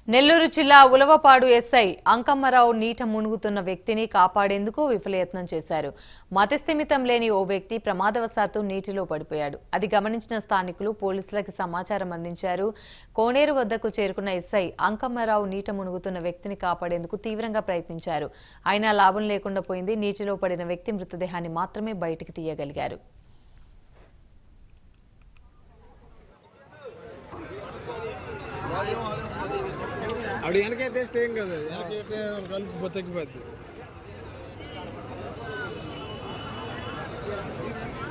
నెల్లూరు జిల్లా ఉలవపాడు ఎస్ఐ అంకమ్మరావు నీట మునుగుతున్న వ్యక్తిని కాపాడేందుకు విఫలయత్నం చేశారు. మతిస్థిమితం లేని ఓ వ్యక్తి ప్రమాదవశాత్తు నీటిలో పడిపోయాడు. అది గమనించిన స్థానికులు పోలీసులకు సమాచారం అందించారు. కోనేరు వద్దకు చేరుకున్న ఎస్ఐ అంకమ్మరావు నీట మునుగుతున్న వ్యక్తిని కాపాడేందుకు తీవ్రంగా ప్రయత్నించారు. అయినా లాభం లేకుండా పోయింది. నీటిలో పడిన వ్యక్తి మృతదేహాన్ని మాత్రమే బయటికి తీయగలిగారు. అప్పుడు వెనకైతే వేస్తే ఏం కదా, వెనకైతే కలుపు తగ్గిపోద్ది.